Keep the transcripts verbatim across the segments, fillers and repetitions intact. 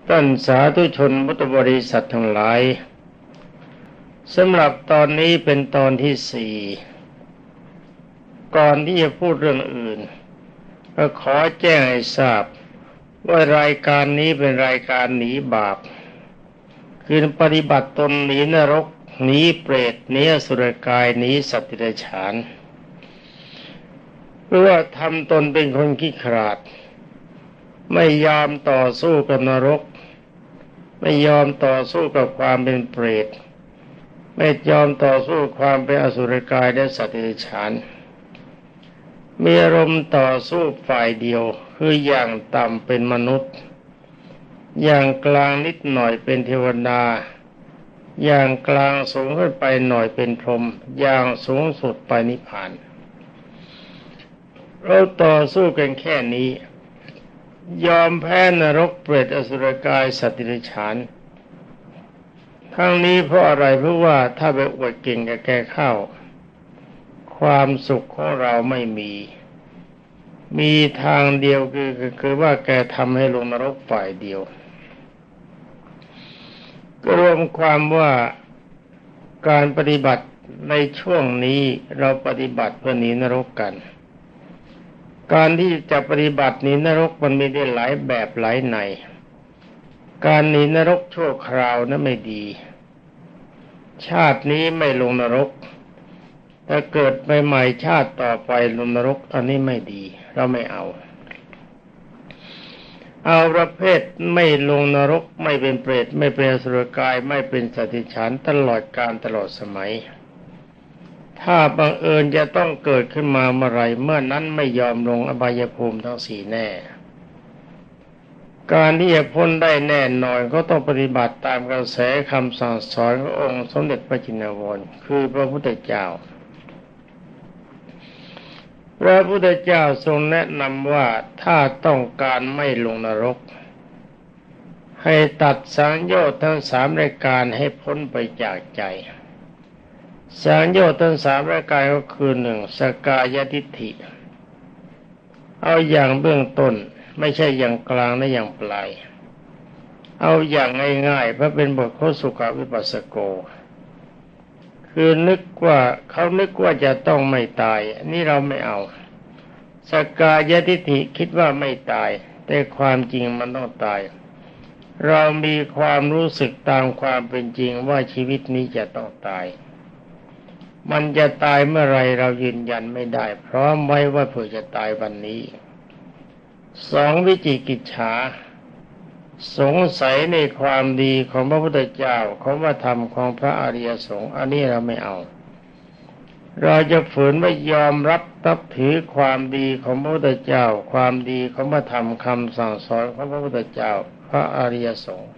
ท่านสาธุชนพุทธบริษัททั้งหลายสำหรับตอนนี้เป็นตอนที่สี่ก่อนที่จะพูดเรื่องอื่นก็ขอแจ้งให้ทราบว่ารายการนี้เป็นรายการหนีบาปคือปฏิบัติตนหนีนรกหนีเปรตหนีอสุรกายหนีสัตว์เดรัจฉานเพื่อทำตนเป็นคนขี้ขลาดไม่ยอมต่อสู้กับนรกไม่ยอมต่อสู้กับความเป็นเปรตไม่ยอมต่อสู้ความเป็นอสุรกายและสัตว์เดรัจฉานมีอารมณ์ต่อสู้ฝ่ายเดียวคืออย่างต่ำเป็นมนุษย์อย่างกลางนิดหน่อยเป็นเทวดาอย่างกลางสูงขึ้นไปหน่อยเป็นพรหมอย่างสูงสุดไปนิพพานเราต่อสู้กันแค่นี้ยอมแพ้นรกเปรตอสุรกายสัตว์เดรัจฉานทั้งนี้เพราะอะไรเพราะว่าถ้าไปอวดเก่งกับแกเข้าความสุขของเราไม่มีมีทางเดียวคือคือว่าแกทำให้ลงนรกฝ่ายเดียวก็รวมความว่าการปฏิบัติในช่วงนี้เราปฏิบัติเพื่อหนีนรกกันการที่จะปฏิบัติหนีนรกมันมีได้หลายแบบหลายในการหนีนรกชั่วคราวนั้นไม่ดีชาตินี้ไม่ลงนรกถ้าเกิดใหม่ๆชาติต่อไปลงนรกอันนี้ไม่ดีเราไม่เอาเอาประเภทไม่ลงนรกไม่เป็นเปรตไม่เป็นอสุรกายไม่เป็นสัตว์เดรัจฉานตลอดกาลตลอดสมัยถ้าบังเอิญจะต้องเกิดขึ้นมาเมื่อไรเมื่อนั้นไม่ยอมลงอบายภูมิทั้งสี่แน่การที่จะพ้นได้แน่นอนก็ต้องปฏิบัติตามกระแสคำสั่งสอนขององค์สมเด็จพระจินวรคือพระพุทธเจ้าพระพุทธเจ้าทรงแนะนำว่าถ้าต้องการไม่ลงนรกให้ตัดสังโยชน์ทั้งสามรายการให้พ้นไปจากใจสังโยชน์ทั้งสามรายการก็คือหนึ่งสกายทิฏฐิเอาอย่างเบื้องต้นไม่ใช่อย่างกลางและอย่างปลายเอาอย่างง่ายๆเพราะเป็นบทโคสุขวิปัสสโกคือนึกว่าเขานึกว่าจะต้องไม่ตายนี่เราไม่เอาสกายทิฏฐิคิดว่าไม่ตายแต่ความจริงมันต้องตายเรามีความรู้สึกตามความเป็นจริงว่าชีวิตนี้จะต้องตายมันจะตายเมื่อไรเรายืนยันไม่ได้พร้อมไว้ว่าเผื่อจะตายวันนี้สองวิจิกิจฉาสงสัยในความดีของพระพุทธเจ้าของพระธรรมของพระอริยสงฆ์อันนี้เราไม่เอาเราจะฝืนไม่ยอมรับนับถือความดีของพระพุทธเจ้าความดีของพระธรรมคำสั่งสอนของพระพุทธเจ้าพระอริยสงฆ์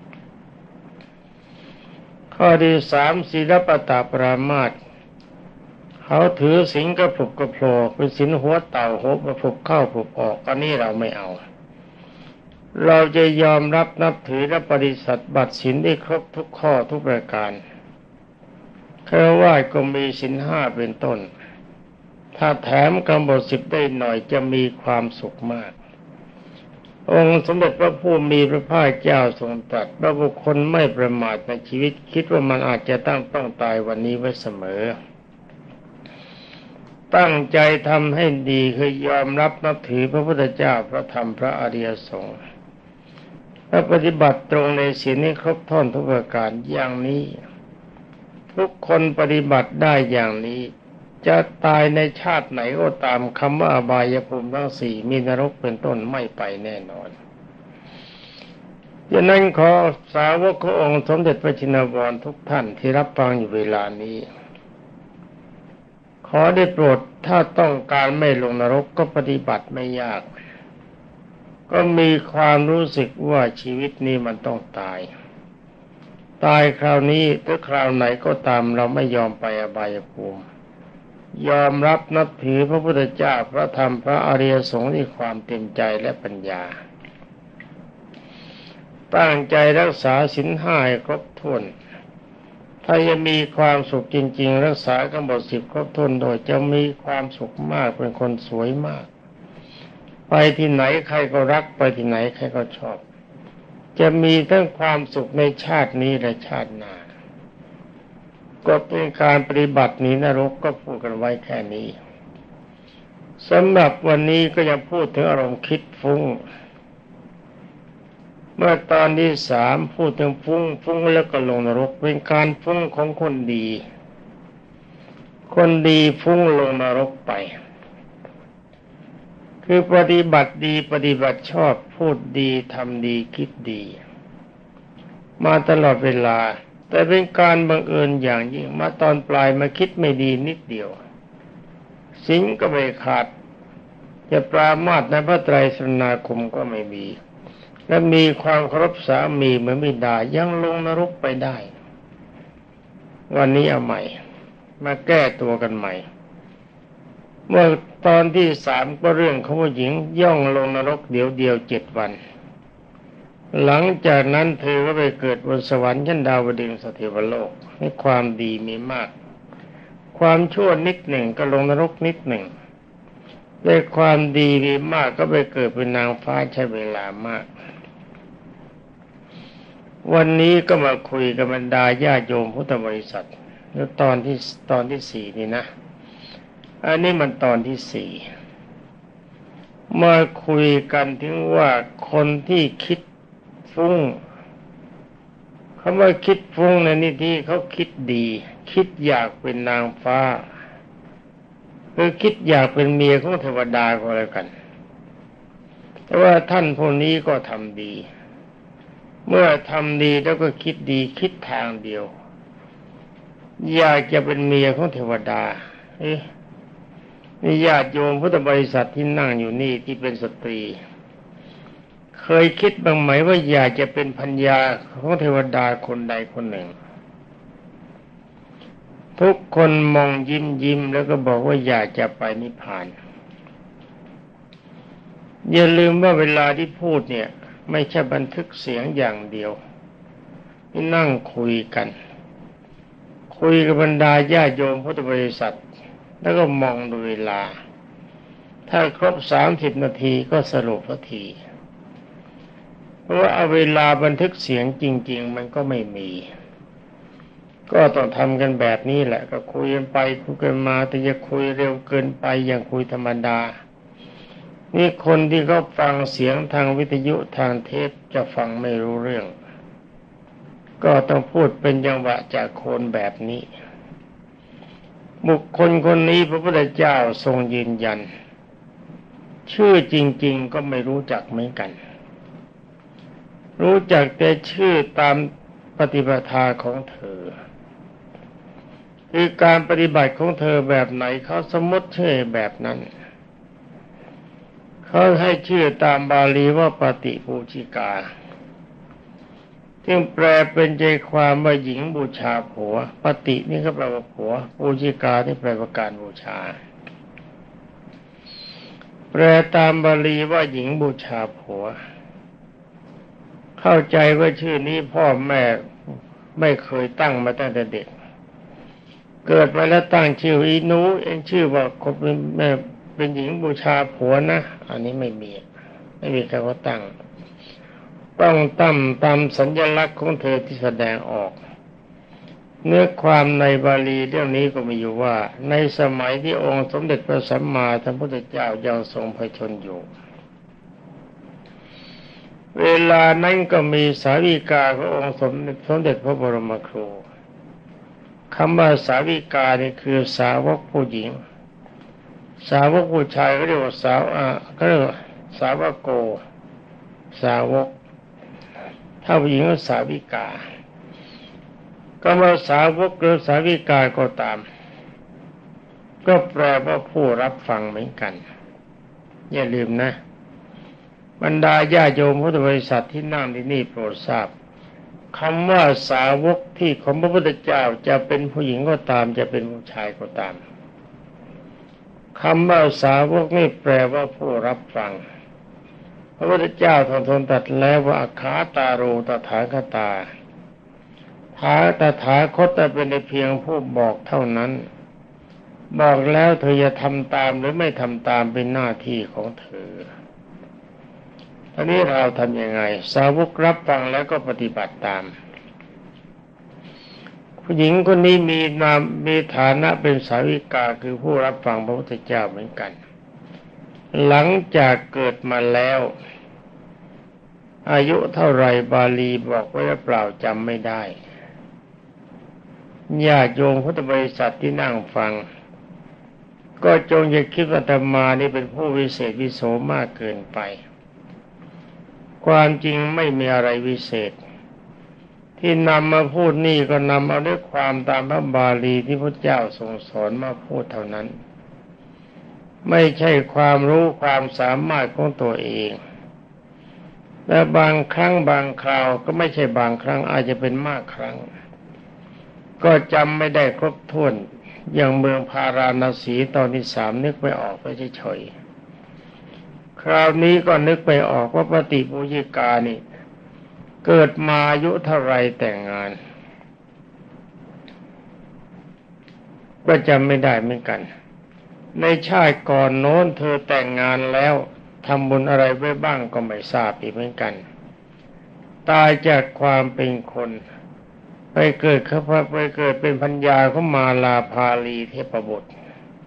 ข้อที่สามศีลปตปรามาสเขาถือศีลกระผุบกระโผล่เป็นศีลหัวเต่าหัวกระผุบเข้าผุบออกอันนี้เราไม่เอาเราจะยอมรับนับถือและปฏิสัติบัติศีลได้ครบทุกข้อทุกประการฆราวาสก็มีศีลห้าเป็นต้นถ้าแถมกำหนดสิบได้หน่อยจะมีความสุขมากองค์สมเด็จพระผู้มีพระภาคเจ้าทรงตรัสว่าบุคคลไม่ประมาทในชีวิตคิดว่ามันอาจจะต้องต้องตายวันนี้ไว้เสมอตั้งใจทำให้ดีคือยอมรับนับถือพระพุทธเจ้าพระธรรมพระอริยสงฆ์และปฏิบัติตรงในศีลนี้ครบถ้วนทุกประการอย่างนี้ทุกคนปฏิบัติได้อย่างนี้จะตายในชาติไหนก็ตามคำว่าอบายภูมิทั้งสี่มีนรกเป็นต้นไม่ไปแน่นอนดังนั้นขอสาวกขององค์สมเด็จพระจินวรทุกท่านที่รับฟังอยู่เวลานี้ขอได้โปรดถ้าต้องการไม่ลงนรกก็ปฏิบัติไม่ยากก็มีความรู้สึกว่าชีวิตนี้มันต้องตายตายคราวนี้หรือคราวไหนก็ตามเราไม่ยอมไปอบายภูมิยอมรับนับถือพระพุทธเจ้าพระธรรมพระอริยสงฆ์ด้วยความเต็มใจและปัญญาตั้งใจรักษาศีลห้าให้ครบถ้วนถ้าจะมีความสุขจริงๆรักษากำหนดสิบครบถ้วนโดยจะมีความสุขมากเป็นคนสวยมากไปที่ไหนใครก็รักไปที่ไหนใครก็ชอบจะมีทั้งความสุขในชาตินี้และชาติหน้าก็เป็นการปฏิบัติหนีนรกก็พูดกันไว้แค่นี้สำหรับวันนี้ก็ยังพูดถึงอารมณ์คิดฟุ้งเมื่อตอนที่สามพูดถึงฟุ้งฟุ้งแล้วก็ลงนรกเป็นการฟุ้งของคนดีคนดีฟุ้งลงนรกไปคือปฏิบัติดีปฏิบัติชอบพูดดีทำดีคิดดีมาตลอดเวลาแต่เป็นการบังเอิญอย่างยิ่งมาตอนปลายมาคิดไม่ดีนิดเดียวศีลก็ไม่ขาดจะปรามาสในพระไตรสรณคมก็ไม่มีและมีความเคารพสามีเหมือนบิดายังลงนรกไปได้วันนี้เอาใหม่มาแก้ตัวกันใหม่เมื่อตอนที่สามก็เรื่องของผู้หญิงย่องลงนรกเดียวเดียวเจ็ดวันหลังจากนั้นเธอก็ไปเกิดบนสวรรค์ชั้นดาวดึงสเทวโลกให้ความดีมีมากความชั่วนิดหนึ่งก็ลงนรกนิดหนึ่งได้ความดีมีมากก็ไปเกิดเป็นนางฟ้าใช้เวลามากวันนี้ก็มาคุยกับบรรดาญาโยมพุทธบริษัทแล้วตอนที่ตอนที่สี่นี่นะอันนี้มันตอนที่สี่มาคุยกันถึงว่าคนที่คิดฟุ้งคำว่าคิดฟุ้งในนี่ที่เขาคิดดีคิดอยากเป็นนางฟ้าคือคิดอยากเป็นเมียของเทวดาก็แล้วกันแต่ว่าท่านพวกนี้ก็ทำดีเมื่อทำดีแล้วก็คิดดีคิดทางเดียวอยากจะเป็นเมียของเทวดาเอ๊ะนี่ญาติโยมพุทธบริษัทที่นั่งอยู่นี่ที่เป็นสตรีเคยคิดบ้างไหมว่าอยากจะเป็นภรรยาของเทวดาคนใดคนหนึ่งทุกคนมองยิ้มยิ้มแล้วก็บอกว่าอยากจะไปนิพพานอย่าลืมว่าเวลาที่พูดเนี่ยไม่ใช่บันทึกเสียงอย่างเดียวนี่นั่งคุยกันคุยกับบรรดาญาติโยมพุทธบริษัทแล้วก็มองดูเวลาถ้าครบสามสิบนาทีก็สรุปสักทีเพราะว่าเอาเวลาบันทึกเสียงจริงๆมันก็ไม่มีก็ต้องทำกันแบบนี้แหละก็คุยกันไปคุยกันมาแต่จะคุยเร็วเกินไปอย่างคุยธรรมดานี่คนที่เขาฟังเสียงทางวิทยุทางเทปจะฟังไม่รู้เรื่องก็ต้องพูดเป็นจังหวะจากโคนแบบนี้บุคคลคนนี้พระพุทธเจ้าทรงยืนยันชื่อจริงๆก็ไม่รู้จักเหมือนกันรู้จักแต่ชื่อตามปฏิปทาของเธอคือการปฏิบัติของเธอแบบไหนเขาสมมติชื่อแบบนั้นเขาให้ชื่อตามบาลีว่าปฏิปูชิกาซึ่งแปลเป็นใจความว่าหญิงบูชาผัวปฏินี่ก็แปลว่าผัวปูชิกาที่แปลว่าการบูชาแปลตามบาลีว่าหญิงบูชาผัวเข้าใจว่าชื่อนี้พ่อแม่ไม่เคยตั้งมาตั้งแต่เด็กเกิดมาแล้วตั้งชื่ออีหนูเองชื่อว่าคนเป็นแม่เป็นหญิงบูชาผัวนะอันนี้ไม่มีไม่มีใครว่าตั้งต้องตั้งตามสัญลักษณ์ของเธอที่แสดงออกเนื้อความในบาลีเรื่องนี้ก็มีอยู่ว่าในสมัยที่องค์สมเด็จพระสัมมาสัมพุทธเจ้ายังทรงพระชนอยู่เวลานั้นก็มีสาวิกาขององค์สมเด็จพระบรมครูคำว่าสาวิกานี่คือสาวกผู้หญิงสาวกผู้ชายก็เรียกว่าสาวอ่าก็เรียกว่าสาวกโกสาวกถ้าผู้หญิงก็สาวิกาก็ว่าสาวกหรือสาวิกาก็ตามก็แปลว่าผู้รับฟังเหมือนกันอย่าลืมนะบรรดาญาโยมพุทธบริษัทที่นั่งที่นี่โปรดทราบคำว่าสาวกที่ของพระพุทธเจ้าจะเป็นผู้หญิงก็ตามจะเป็นผู้ชายก็ตามคำว่าสาวกนี่แปลว่าผู้รับฟังพระพุทธเจ้าทรงทรงตรัสแล้วว่าอาคาตาโรตถาคตาถาตถาคตแต่เป็นเพียงผู้บอกเท่านั้นบอกแล้วเธอจะทำตามหรือไม่ทำตามเป็นหน้าที่ของเธออันนี้เราทำยังไงสาวกรับฟังแล้วก็ปฏิบัติตามผู้หญิงคนนี้มีนามมีฐานะเป็นสาวิกาคือผู้รับฟังพระพุทธเจ้าเหมือนกันหลังจากเกิดมาแล้วอายุเท่าไรบาลีบอกไว้หรือเปล่าจำไม่ได้ญาติโยมพุทธบริษัทที่นั่งฟังก็จงอย่าคิดว่าอาตมานี่เป็นผู้วิเศษวิโสมากเกินไปความจริงไม่มีอะไรวิเศษที่นำมาพูดนี่ก็นำเอาด้วยความตามพระบาลีที่พระเจ้าทรงสอนมาพูดเท่านั้นไม่ใช่ความรู้ความสามารถของตัวเองและบางครั้งบางคราวก็ไม่ใช่บางครั้งอาจจะเป็นมากครั้งก็จำไม่ได้ครบถ้วนอย่างเมืองพาราณสีตอนที่สามนึกไม่ออกไปเฉยๆคราวนี้ก็นึกไปออกว่าปฏิปูยิกานี่เกิดมาอายุเท่าไรแต่งงานก็จำไม่ได้เหมือนกันในชาติก่อนโน้นเธอแต่งงานแล้วทำบุญอะไรไว้บ้างก็ไม่ทราบอีกเหมือนกันตายจากความเป็นคนไปเกิดเขาไปเกิดเป็นพัญญาของมาลาภาลีเทพบุตร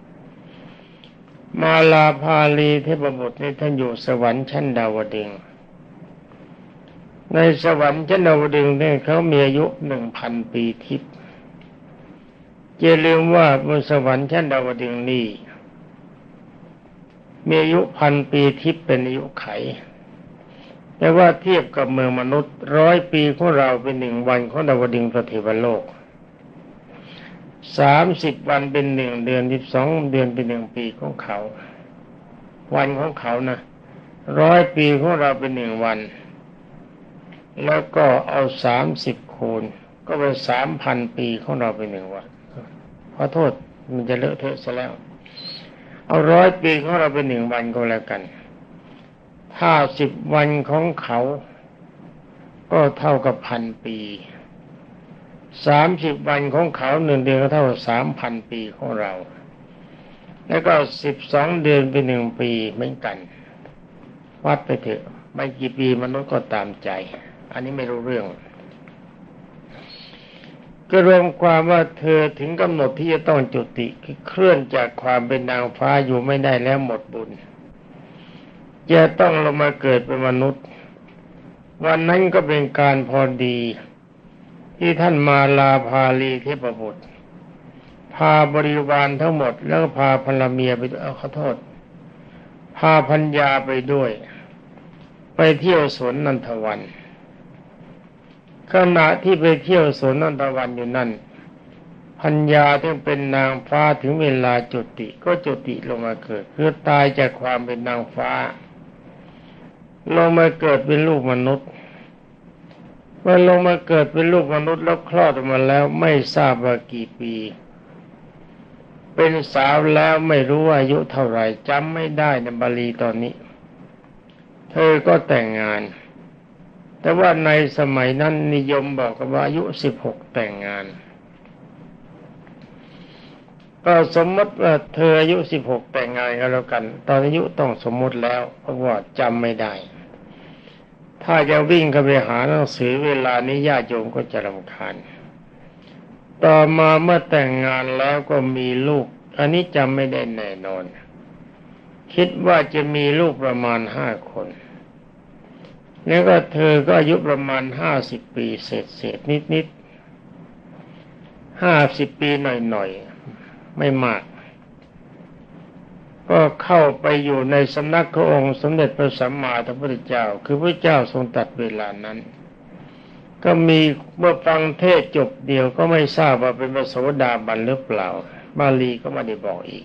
มาลาภาลีเทพบุตรนี่ท่านอยู่สวรรค์ชั้นดาวดึงส์ในสวรรค์ชั้นดาวดึงส์เนี่ยเขามีอายุหนึ่งพันปีทิพย์อย่าลืมว่าบนสวรรค์ชั้นดาวดึงส์นี่มีอายุพันปีทิพย์เป็นอายุไขแต่ว่าเทียบกับเมืองมนุษย์ร้อยปีของเราเป็นหนึ่งวันของดาวดึงส์เทวโลกสามสิบวันเป็นหนึ่งเดือนสิบสองเดือนเป็นหนึ่งปีของเขาวันของเขานะร้อยปีของเราเป็นหนึ่งวันแล้วก็เอาสามสิบคูณก็เป็นสามพันปีของเราเป็นหนึ่งวันขอโทษมันจะเลอะเทอะซะแล้วเอาร้อยปีของเราเป็นหนึ่งวันก็แล้วกันถ้าสิบวันของเขาก็เท่ากับพันปีสามสิบวันของเขาหนึ่งเดือนก็เท่ากับสามพันปีของเราแล้วก็สิบสองเดือนเป็นหนึ่งปีเหมือนกันวัดไปเถอะไม่กี่ปีมนุษย์ก็ตามใจอันนี้ไม่รู้เรื่องก็รวมความว่าเธอถึงกำหนดที่จะต้องจุติคือเคลื่อนจากความเป็นนางฟ้าอยู่ไม่ได้แล้วหมดบุญจะต้องลงมาเกิดเป็นมนุษย์วันนั้นก็เป็นการพอดีที่ท่านมาลาภาลีเทพบุตรพาบริวารทั้งหมดแล้วก็พาภรรเมียไปเอาขอโทษพาพัญญาไปด้วยไปเที่ยวสวนนันทวันขณะที่ไปเที่ยวสวนนันทวันอยู่นั่นพัญญาที่เป็นนางฟ้าถึงเวลาจุติก็จุติลงมาเกิดคือตายจากความเป็นนางฟ้าลงมาเกิดเป็นลูกมนุษย์เมื่อลงมาเกิดเป็นลูกมนุษย์แล้วคลอดออกมาแล้วไม่ทราบว่ากี่ปีเป็นสาวแล้วไม่รู้ว่าอายุเท่าไหร่จำไม่ได้ในบาลีตอนนี้เธอก็แต่งงานแต่ว่าในสมัยนั้นนิยมบอกกันว่าอายุสิบหกแต่งงานก็สมมติว่าเธออายุสิบหกแต่งงานกันแล้วกันตอนอายุต้องสมมติแล้วเพราะว่าจำไม่ได้ถ้าจะวิ่งเข้าไปหาหนังสือเวลานี้ญาติโยมก็จะรำคาญต่อมาเมื่อแต่งงานแล้วก็มีลูกอันนี้จำไม่ได้แน่นอนคิดว่าจะมีลูกประมาณห้าคนแล้วก็เธอก็อายุประมาณห้าสิบปีเศษเศษนิดนิดห้าสิบปีหน่อยหน่อยไม่มากก็เข้าไปอยู่ในสำนักขององค์สมเด็จพระสัมมาสัมพุทธเจ้าคือพระเจ้าทรงตรัสเวลานั้นก็มีเมื่อฟังเทศจบเดียวก็ไม่ทราบว่าเป็นพระโสดาบันหรือเปล่าบาลีก็ไม่ได้บอกอีก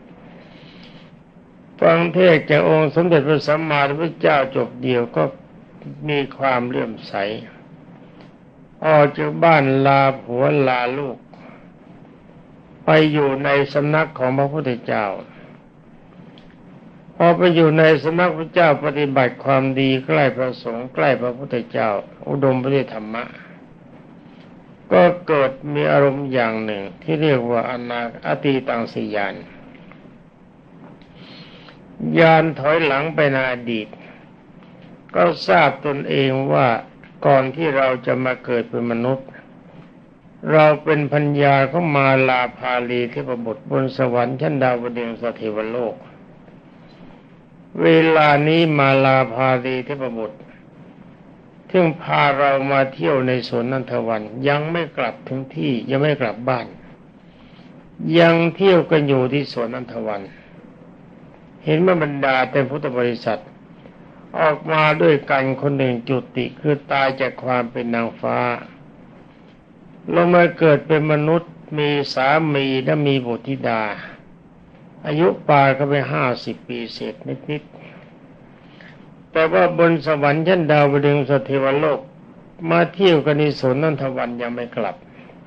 ฟังเทศจากองค์สมเด็จพระสัมมาสัมพุทธเจ้าจบเดียวก็มีความเลื่อมใสออกจากบ้านลาผัวลาลูกไปอยู่ในสำนักของพระพุทธเจ้าพอไปอยู่ในสำนักพระเจ้าปฏิบัติความดีใกล้พระสงฆ์ใกล้พระพุทธเจ้าอุดมไปด้วยธรรมะก็เกิดมีอารมณ์อย่างหนึ่งที่เรียกว่าอนาอตีตังสยานญาณถอยหลังไปในอดีตก็ทราบตนเองว่าก่อนที่เราจะมาเกิดเป็นมนุษย์เราเป็นพัญญาของมาลาภาลีเทพบุตรบนสวรรค์ชั้นดาวดึงสเทวโลกเวลานี้มาลาภาลีเทพบุตรซึ่งพาเรามาเที่ยวในสวนนันทวันยังไม่กลับถึงที่ยังไม่กลับบ้านยังเที่ยวกันอยู่ที่สวนนันทวันเห็นว่าบรรดาแต่พุทธบริษัทออกมาด้วยกันคนหนึ่งจุติคือตายจากความเป็นนางฟ้าลงมาเกิดเป็นมนุษย์มีสามีและมีบุตรธิดาอายุป่าก็ไปห้าสิบปีเศษนิดๆแต่ว่าบนสวรรค์ชั้นดาวดึงสเทวโลกมาเที่ยวกันในสวนนันทวันยังไม่กลับ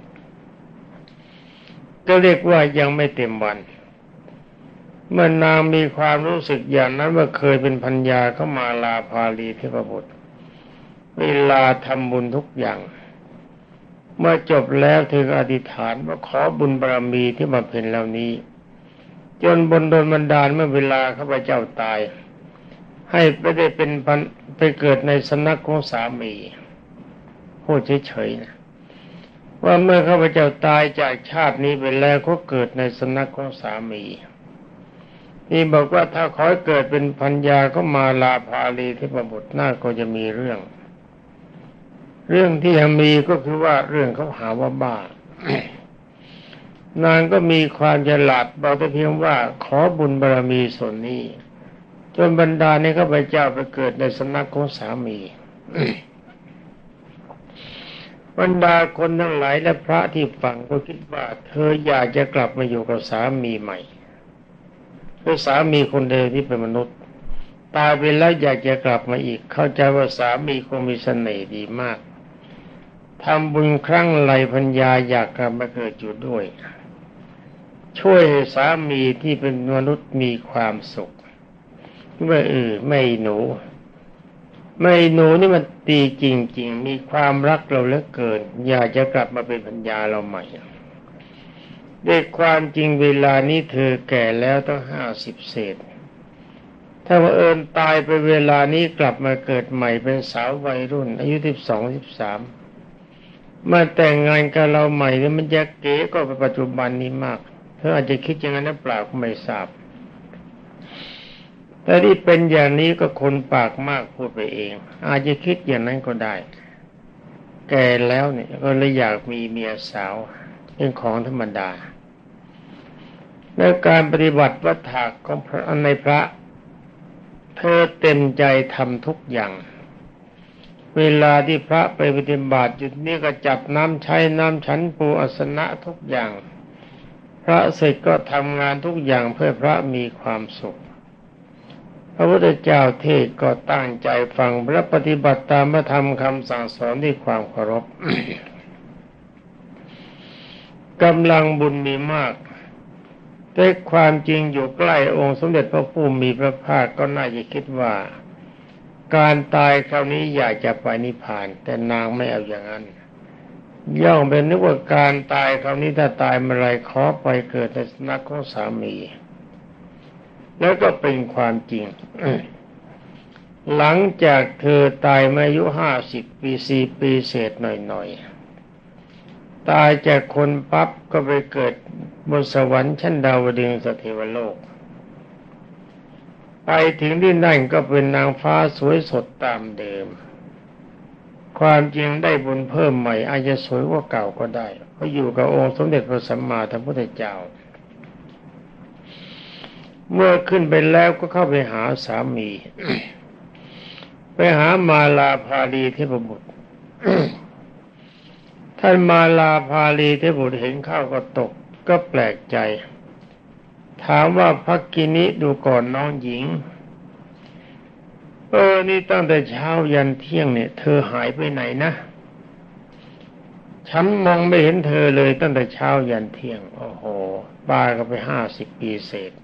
ก็เรียกว่ายังไม่เต็มวันเมื่อนางมีความรู้สึกอย่างนั้นว่าเคยเป็นพัญญาเข้ามาลาภาลีเทพบุตรเวลาทำบุญทุกอย่างเมื่อจบแล้วเธออธิษฐานว่าขอบุญบารมีที่มาเป็นเหล่านี้จนบนโดนบันดาลเมื่อเวลาข้าพเจ้าตายให้ไปได้เป็นพันไปเกิดในสำนักของสามีพูดเฉยๆนะว่าเมื่อข้าพเจ้าตายจากชาตินี้ไปแล้วก็เกิดในสำนักของสามีนี่บอกว่าถ้าขอเกิดเป็นพัญญาก็มาลาภาลีเทพบุตรน่าก็จะมีเรื่องเรื่องที่ยังมีก็คือว่าเรื่องเขาหาว่าบ้า นางก็มีความฉลาดบอกแต่เพียงว่าขอบุญบารมีส่วนนี้จนบรรดาในข้าพเจ้าไปเกิดในสำนักของสามี บรรดาคนทั้งหลายและพระที่ฟังก็คิดว่าเธออยากจะกลับมาอยู่กับสามีใหม่คือสามีคนเดิมที่เป็นมนุษย์ตายไปแล้วอยากจะกลับมาอีกเข้าใจว่าสามีคงมีเสน่ห์ดีมากทำบุญครั้งไรพัญญาอยากกลับมาเกิดอยู่ด้วยช่วยให้สามีที่เป็นมนุษย์มีความสุขว่าเออไม่หนูไม่หนูนี่มันดีจริงๆมีความรักเราเหลือเกินอยากจะกลับมาเป็นพัญญาเราใหม่ด้วยความจริงเวลานี้เธอแก่แล้วต้องห้าสิบเศษถ้าว่าเอิญตายไปเวลานี้กลับมาเกิดใหม่เป็นสาววัยรุ่นอายุสิบสองสิบสามมาแต่งงานกับเราใหม่เนี่ยมันจะเก๋ก็ไปปัจจุบันนี้มากเธออาจจะคิดอย่างนั้นหรือเปล่าก็ไม่ทราบแต่ที่เป็นอย่างนี้ก็คนปากมากพูดไปเองอาจจะคิดอย่างนั้นก็ได้แก่แล้วเนี่ยก็เลยอยากมีเมียสาวเป็นของธรรมดาในการปฏิบัติวัฏฏะของพระในพระเธอเต็มใจทำทุกอย่างเวลาที่พระไปปฏิบัติจุดนี้ก็จับน้ำใช้น้ำฉันปูอาสนะทุกอย่างพระเสร็จก็ทำงานทุกอย่างเพื่อพระมีความสุขพระพุทธเจ้าเทศก็ตั้งใจฟังและปฏิบัติตามพระธรรมคำสั่งสอนด้วยความเคารพ กำลังบุญมีมากแต่ความจริงอยู่ใกล้องค์สมเด็จพระผู้มีพระภาคก็น่าจะคิดว่าการตายคราวนี้อยากจะไปนิพพานแต่นางไม่เอาอย่างนั้นย่อมเป็นนึกว่าการตายคราวนี้ถ้าตายเมื่อไรขอไปเกิดในสำนักของสามีแล้วก็เป็นความจริง หลังจากเธอตายมาอายุห้าสิบปีสี่ปีเศษหน่อยๆตายจากคนปั๊บก็ไปเกิดบนสวรรค์ชั้นดาวดึงสเทวโลกไปถึงที่นั่นก็เป็นนางฟ้าสวยสดตามเดิมความจริงได้บุญเพิ่มใหม่อาจจะสวยกว่าเก่าก็ได้เพราะอยู่กับองค์สมเด็จพระสัมมาสัมพุทธเจ้าเมื่อขึ้นไปแล้วก็เข้าไปหาสามี ไปหามาลาภาลีเทพบุตร ท่านมาลาภาลีเทพบุตรเห็นเข้าก็ตกก็แปลกใจถามว่าภักกินิดูก่อนน้องหญิงเออนี่ตั้งแต่เช้ายันเที่ยงเนี่ยเธอหายไปไหนนะฉันมองไม่เห็นเธอเลยตั้งแต่เช้ายันเที่ยงโอ้โหป้าก็ไปห้าสิบปีเศษ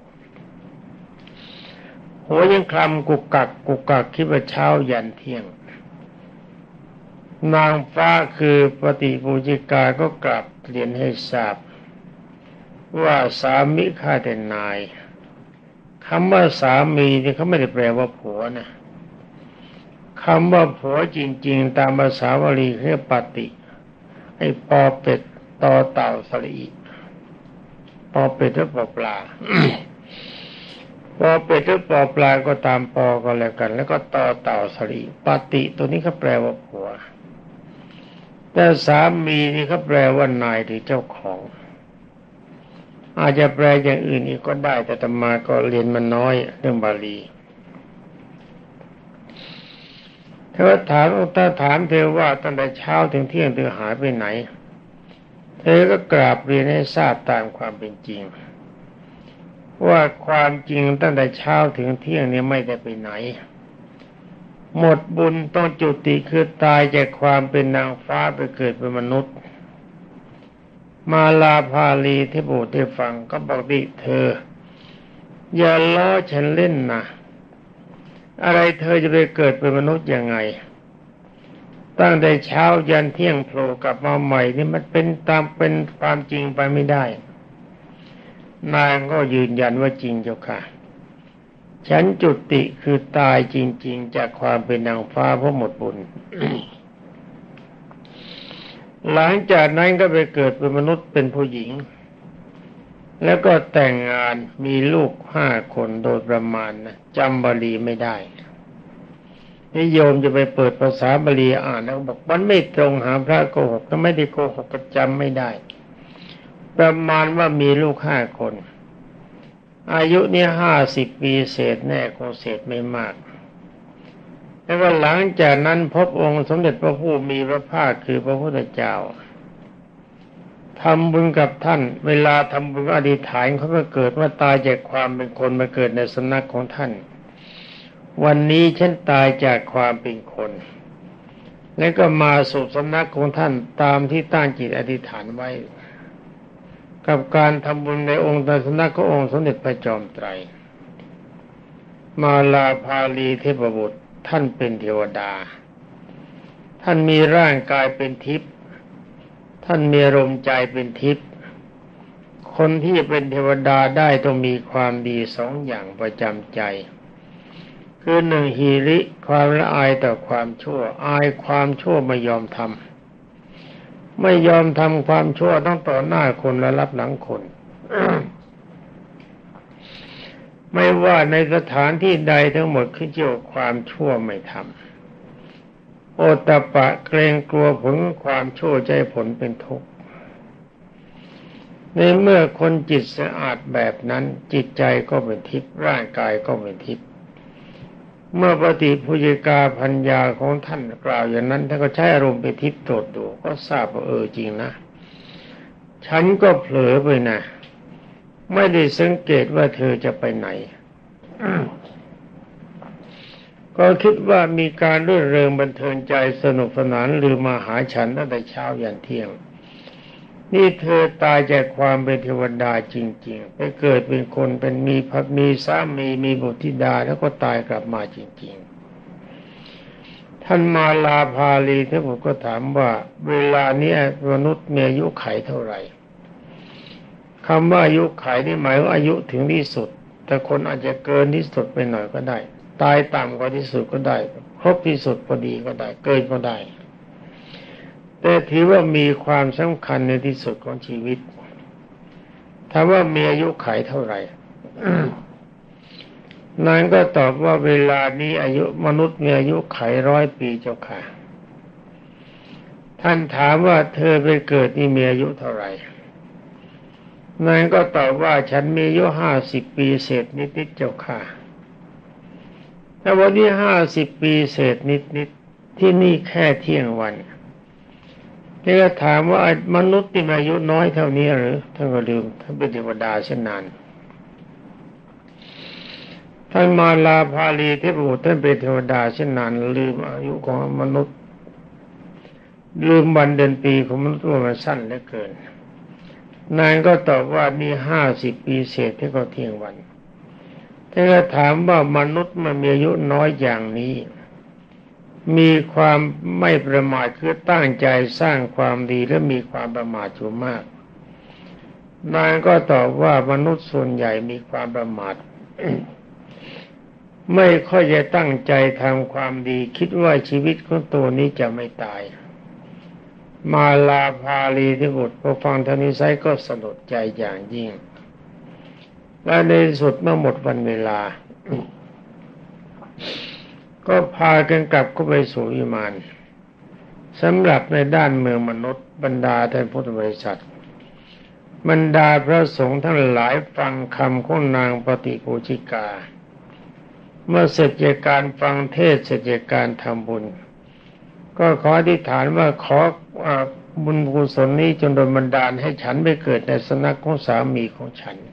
หัวยังคลำกุกกักกุกกักคิดว่าเช้ายันเที่ยงนางฟ้าคือปฏิปูจิกาก็กลับเรียนให้ทราบว่าสามิข้าแต่นายคำว่าสามีนี่เขาไม่ได้แปลว่าผัวนะคคำว่าผัวจริงๆตามภาษาบาลีเรียกปฏิไอ้ปอเป็ดตอเต่าสระอีปอเป็ดหรือปอปลา ปอเป็ดหรือปอปลาก็ตามปอก็แล้วกันแล้วก็ตอเต่าสระอีปฏิตัวนี้เขาแปลว่าผัวแต่สามีนี่เขาแปลว่านายหรือเจ้าของอาจจะแปลอย่างอื่นอีกก็ได้แต่อาตมาก็เรียนมันน้อยเรื่องบาลีถ้าถามถ้าถามเธอว่าตั้งแต่เช้าถึงเที่ยงเธอหายไปไหนเธอก็กราบเรียนให้ทราบตามความเป็นจริงว่าความจริงตั้งแต่เช้าถึงเที่ยงนี้ไม่ได้ไปไหนหมดบุญต้องจุติคือตายจากความเป็นนางฟ้าไปเกิดเป็นมนุษย์มาลาภาลีที่บูที่ฟังก็บอกดิเธออย่าล้อฉันเล่นนะอะไรเธอจะไปเกิดเป็นมนุษย์ยังไงตั้งแต่เช้ายันเที่ยงโผล่กลับมาใหม่นี่มันเป็นตามเป็นความจริงไปไม่ได้นางก็ยืนยันว่าจริงเจ้าค่ะฉันจุติคือตายจริงๆจากความเป็นนางฟ้าเพราะหมดบุญ หลังจากนั้นก็ไปเกิดเป็นมนุษย์เป็นผู้หญิงแล้วก็แต่งงานมีลูกห้าคนโดยประมาณนะจำบาลีไม่ได้นิยมจะไปเปิดภาษาบาลีอ่านแล้วบอกมันไม่ตรงหาพระโกหกถ้าไม่ได้โกหกก็จำไม่ได้ประมาณว่ามีลูกห้าคนอายุเนี่ยห้าสิบปีเศษแน่คงเศษไม่มากแล้วก็หลังจากนั้นพบองค์สมเด็จพระผู้มีพระภาคคือพระพุทธเจ้าทำบุญกับท่านเวลาทำบุญอธิษฐานเขาก็เกิดว่าตายจากความเป็นคนมาเกิดในสำนักของท่านวันนี้ฉันตายจากความเป็นคนแล้วก็มาสู่สำนักของท่านตามที่ตั้งจิตอธิษฐานไว้กับการทำบุญในองค์สำนักขององค์สมเด็จพระจอมไตรมาลาภาลีเทพบุตรท่านเป็นเทวดาท่านมีร่างกายเป็นทิพย์ท่านมีอารมณ์ใจเป็นทิพย์คนที่เป็นเทวดาได้ต้องมีความดีสองอย่างประจำใจคือหนึ่งหิริความละอายต่อความชั่วอายความชั่วไม่ยอมทำไม่ยอมทำความชั่วต้องต่อหน้าคนและรับหลังคน ไม่ว่าในสถานที่ใดทั้งหมดขึ้นเกี่ยวกับความชั่วไม่ทำโอตตัปปะเกรงกลัวผลความชั่วใจผลเป็นทุกข์ในเมื่อคนจิตสะอาดแบบนั้นจิตใจก็เป็นทิพย์ร่างกายก็เป็นทิพย์เมื่อปฏิปุจิกาพัญญาของท่านกล่าวอย่างนั้นท่านก็ใช้อารมณ์ไปทิพย์ตรวจดูก็ทราบว่าเออจริงนะฉันก็เผลอไปนะไม่ได้สังเกตว่าเธอจะไปไหน ก็คิดว่ามีการรื่นเริงบันเทิงใจสนุกสนานลืมมาหาฉันตั้งแต่เช้ายันเที่ยงนี่เธอตายจากความเป็นเทวดาจริงๆไปเกิดเป็นคนเป็นมีพักมีสามีมีบุตรธิดาแล้วก็ตายกลับมาจริงๆท่านมาลาภาลีท่านผมก็ถามว่าเวลานี้มนุษย์มีอายุไขเท่าไหร่คำว่าอายุไขนี่หมายว่าอายุถึงที่สุดแต่คนอาจจะเกินที่สุดไปหน่อยก็ได้ตายต่ำกว่าที่สุดก็ได้ครบที่สุดพอดีก็ได้เกินก็ได้แต่ถือว่ามีความสำคัญในที่สุดของชีวิตถามว่ามีอายุไขเท่าไหร่ นางก็ตอบว่าเวลานี้อายุมนุษย์มีอายุไขร้อยปีเจ้าค่ะท่านถามว่าเธอไปเกิดนี่มีอายุเท่าไหร่นางก็ตอบว่าฉันมีอายุห้าสิบปีเศษนิดๆเจ้าค่ะแต่วันนี้ห้าสิบปีเศษนิดๆที่นี่แค่เที่ยงวันนี่ก็ถามว่ามนุษย์ที่มีอายุน้อยเท่านี้หรือท่านก็ลืมท่านเป็นเทวดาเช่นนั้นท่านมาลาภาลีเทพบุตรท่านเป็นเทวดาเช่นนั้นลืมอายุของมนุษย์ลืมวันเดือนปีของมนุษย์ว่ามันสั้นเหลือเกินนางก็ตอบว่านี่ห้าสิบปีเศษที่ก็เที่ยงวันท่านก็ถามว่ามนุษย์มันมีอายุน้อยอย่างนี้มีความไม่ประมาทคือตั้งใจสร้างความดีและมีความประมาทอยู่มากนางก็ตอบว่ามนุษย์ส่วนใหญ่มีความประมาทไม่ค่อยจะตั้งใจทำความดีคิดว่าชีวิตของตัวนี้จะไม่ตายมาลาภาลีที่บุตรพอฟังเท่านี้ไซก็สลดใจอย่างยิ่งและในที่สุดเมื่อหมดวันเวลา ก็พากันกลับเข้าไปสู่วิมานสำหรับในด้านเมืองมนุษย์บรรดาท่านพุทธบริษัทบรรดาพระสงฆ์ทั้งหลายฟังคำของนางปฏิปูชิกาเมื่อเสร็จจากการฟังเทศน์เสร็จจากการทำบุญก็ขออธิษฐานว่าขอบุญกุศลนี้จงโดนบันดาลให้ฉันไปเกิดในสำนักของสามีของฉัน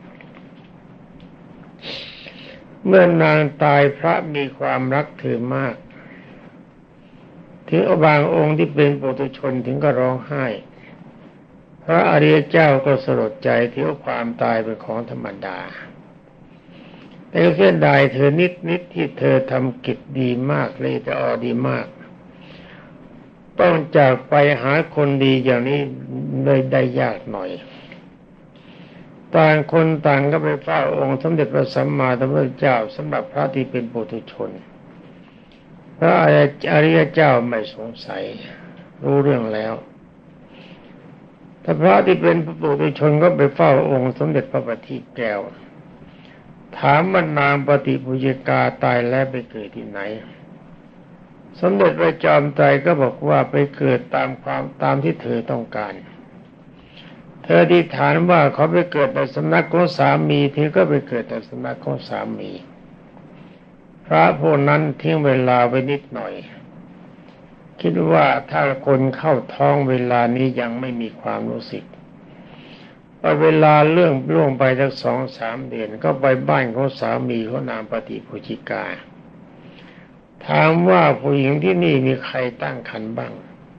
เมื่อนางตายพระมีความรักเธอมากถึงบางองค์ที่เป็นปุถุชนถึงก็ร้องไห้พระอริยเจ้าก็สลดใจที่ว่าความตายเป็นของธรรมดาแต่เสียดายเธอนิดนิดที่เธอทำกิจดีมากเลยแต่ออดีมากต้องจากไปหาคนดีอย่างนี้เลยได้ยากหน่อยต่างคนต่างก็ไปเฝ้าองค์สมเด็จพระสัมมาสัมพุทธเจ้าสำหรับพระที่เป็นปุถุชนพระอริยเจ้าไม่สงสัยรู้เรื่องแล้วถ้าพระที่เป็นปุถุชนก็ไปเฝ้าองค์สมเด็จพระบัณฑิตแก้วถามว่านางปฏิปุจิกาตายแล้วไปเกิดที่ไหนสมเด็จพระจอมไตรก็บอกว่าไปเกิดตามความตามที่เธอต้องการเธอที่ฐานว่าเขาไปเกิดในสำนักของสามีเธอก็ไปเกิดในสำนักของสามีพระพวกนั้นทิ้งเวลาไว้นิดหน่อยคิดว่าถ้าคนเข้าท้องเวลานี้ยังไม่มีความรู้สึกพอเวลาเรื่องล่วงไปสักสองสามเดือนก็ไปบ้านของสามีของนางปฏิปุจิกาถามว่าผู้หญิงที่นี่มีใครตั้งครรภ์บ้าง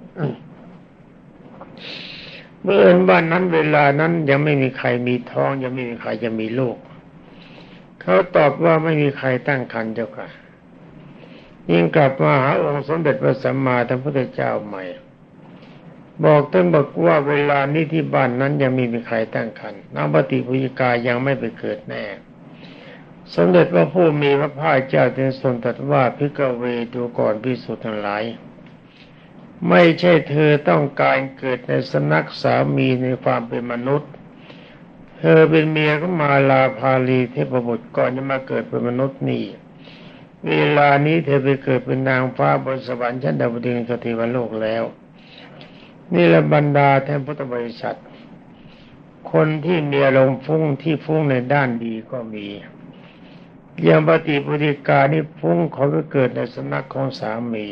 เมื่อเอิญบ้านนั้นเวลานั้นยังไม่มีใครมีท้องยังไม่มีใครจะมีลูกเขาตอบว่าไม่มีใครตั้งครรภ์เจ้าค่ะยิ่งกลับมาหาองค์สมเด็จพระสัมมาสัมพุทธเจ้าใหม่บอกท่านบอกว่าเวลานี้ที่บ้านนั้นยังไม่มีใครตั้งครรภ์นางปฏิปุจิกายังไม่ไปเกิดแน่สมเด็จพระผู้มีพระภาคเจ้าจึงทรงตรัสว่าภิกขเวดูก่อนภิกษุทั้งหลายไม่ใช่เธอต้องการเกิดในสำนักสามีในความเป็นมนุษย์เธอเป็นเมียของมาลาภาลีเทพบุตรก่อนจะมาเกิดเป็นมนุษย์นี่เวลานี้เธอไปเกิดเป็นนางฟ้าบนสวรรค์ชั้นดาวดึงส์สถิวโลกแล้วนี่ละบรรดาท่านพุทธบริษัทคนที่มีอารมณ์ฟุ้งที่ฟุ้งในด้านดีก็มีอย่างปฏิปุจิกานี่ฟุ้งเขาไปเกิดในสำนักของสามี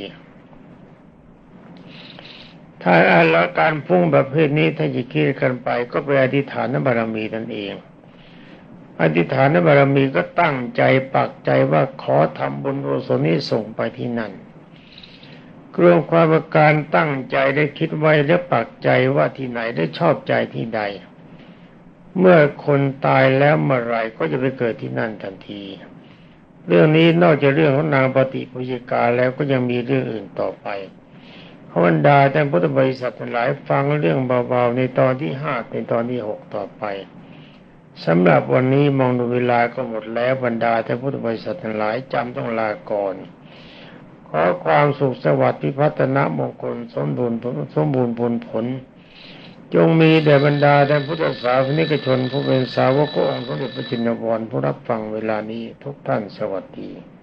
ถ้าอาการฟุ้งประเภทนี้ถ้าจะคิดกันไปก็ไปอธิษฐานบารมีนั่นเองอธิษฐานบารมีก็ตั้งใจปักใจว่าขอทำบุญกุศลนี้ส่งไปที่นั่นรวมความว่าการตั้งใจได้คิดไว้และปักใจว่าที่ไหนได้ชอบใจที่ใดเมื่อคนตายแล้วเมื่อไรก็จะไปเกิดที่นั่นทันทีเรื่องนี้นอกจากเรื่องของนางปฏิปุจิกาแล้วก็ยังมีเรื่องอื่นต่อไปขอบรรดาท่านพุทธบริษัททั้งหลายฟังเรื่องเบาๆในตอนที่ห้าเป็นตอนที่หกต่อไปสำหรับวันนี้มองดูเวลาก็หมดแล้วบรรดาท่านพุทธบริษัททั้งหลายจำต้องลาก่อนขอความสุขสวัสดิ์พิพัฒนมงคลสมบูรณ์สมบูรณ์ผลผลจงมีแด่บรรดาท่านพุทธศาสนิกชนผู้เป็นสาวกขององค์สมเด็จพระจินวรผู้รับฟังเวลานี้ทุกท่านสวัสดี